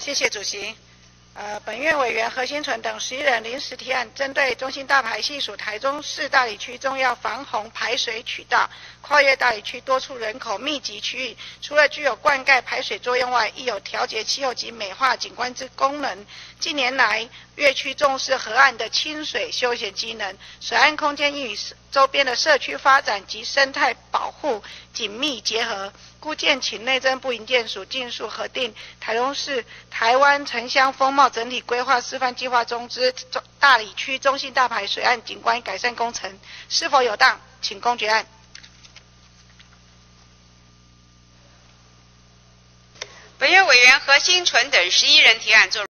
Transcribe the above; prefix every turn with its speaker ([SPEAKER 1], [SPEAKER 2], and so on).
[SPEAKER 1] 谢谢主席。本院委员何新存等11人临时提案，针对中兴大排系属台中市大里区重要防洪排水渠道，跨越大里区多处人口密集区域，除了具有灌溉排水作用外，亦有调节气候及美化景观之功能。近年来，越区重视河岸的亲水休闲机能，水岸空间亦与周边的社区发展及生态保护紧密结合，故建请内政部营建署尽速核定台中市台湾城乡风貌整体规划示范计划中之大里区中兴大排水岸景观改善工程，是否有当，请公决案。
[SPEAKER 2] 本院委员何新存等11人提案作